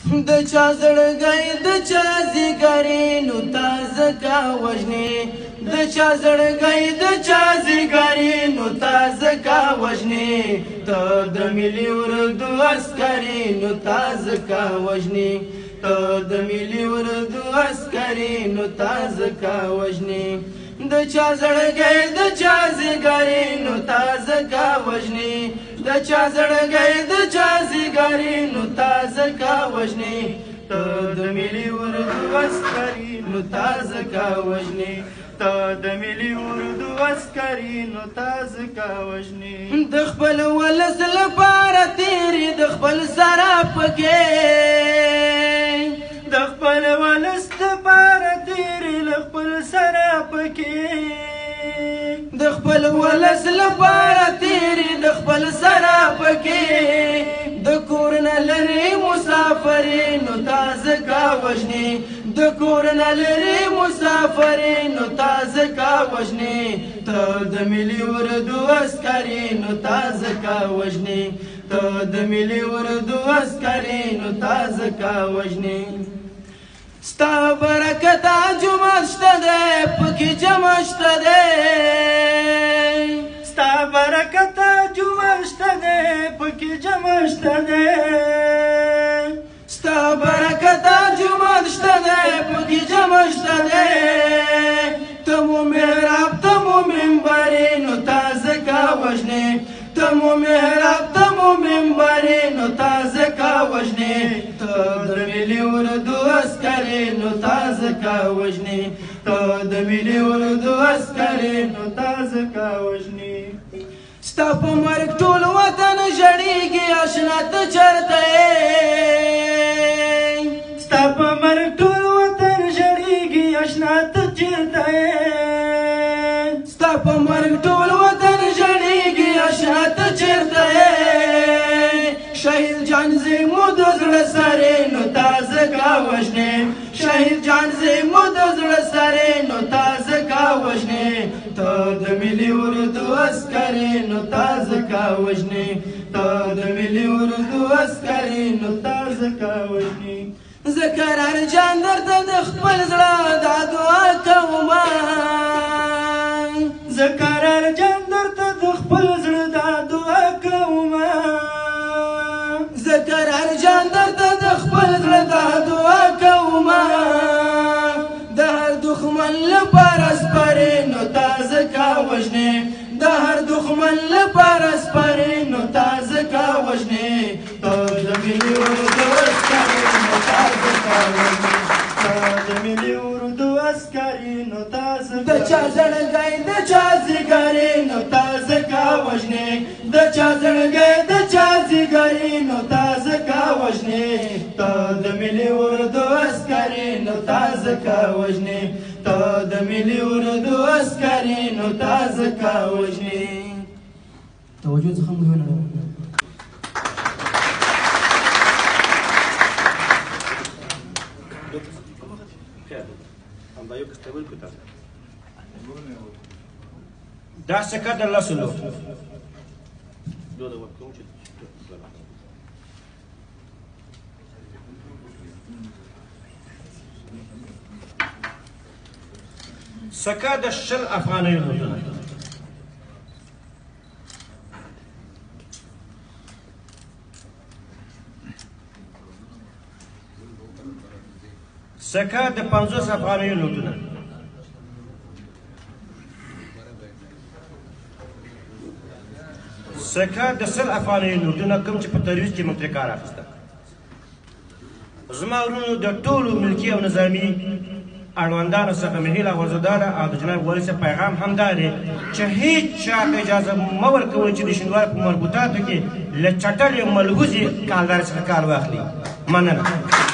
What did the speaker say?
د چا زړګی د چا زیګری نو تا ځکه وژنې د چا زړګی د چا زیګری نو تا ځکه وژنې ته د ملي اردو عسکري نو تا ځکه وژنې ته د ملي اردو عسکري نو تا ځکه وژنې د چا زړګی د چا زیګری نو تا ځکه وژنې د چا زړګی د چا زیګری نو تا ځکه وژنې ته د ملي اردو عسکري نو تا ځکه وژنې ته د ملي اردو عسکري نو تا ځکه وژنې د خپل ولس لپاره تیرې د خپل سره پکې د خپل ولس لپاره تیرې له خپل سره پکې د خپل ولس لپاره تیرې د خپل سره پکې د کور نه لرې مسافرې نو تا ځکه وژنې د کور نه لرې مسافرې نو تا ځکه وژنې ته د ملي اردو عسکري نو تا ځکه وژنې ته د ملي اردو عسکري نو تا ځکه وژنې ستا برکته جومات شته دی پکې جمع شته دی ستا برکته جومات شته دی پکې جمع شته دی ستا برکته جومات شته دی پکې جمع شته دی ته مو محراب ته مو منبرې نو تا ځکه وژنې ته مو محراب ته مو منبرې نو تا ځکه وژنې ته د ملي اردو عسکري نو تا ځکه وژنې ته د ملي اردو عسکري نو تا ځکه وژنې ستا په مرګ ټول وطن ژړېږي اشنا ته چېرته یې ستا په مرګ ټول وطن ژړېږي اشنا ته چېرته یې ستا په مرګ ټول وطن ژړېږي اشنا ته چېرته یې شهید جان زمو د زړه سرې نو تا ځکه وژنې شهید جان زمو د زړه سرې نو تا ځکه وژنې ته د ملي اردو عسکري نو تا ځکه وژنې ته د ملي اردو عسکري نو تا ځکه وژنې زه کرار جان درته د خپل زړه دا دعا کومه زه کرار جان درته د خپل زړه دا دعا کومه زه کرار جان درته د خپل زړه دا دعا کومه د هر دښمن لپاره سپرې نو تا ځکه وژنې د هر دښمن لپاره سپرې نو تا ځکه وژنې ته د ملي اردو عسکري نو تا ځکه وژنې ته د ملي اردو عسکري نو تا ځکه د چا زړګی د چا زیګری نو تا ځکه وژنې د چا زړګی د چا زیګری نو تا ځکه وژنې ته د ملي اردو عسکري نو تا ځکه وژنې ته د ملي اردو عسکري نو تا ځکه وژنې توجه څخه مو ونه Da se cade la solo. سکه د 20 افغانیو نوټونه سکه د 50 افغانیو نوټونه سکه د 100 افغانیو نوټونه کوم چې په ترویج کې موږ ترې کار اخیسته زما ورونو د ټولو ملکي او نظامي اړوندانو څخه مې هیله ورزده ده او د جناب والي صاحب پیغام همدا دی چې هېڅ چا ته اجازه مه ورکوئ چې د شینوارو په مربوطاتو کې له چټلې ملغوزې کالدارې څخه کار واخلي مننه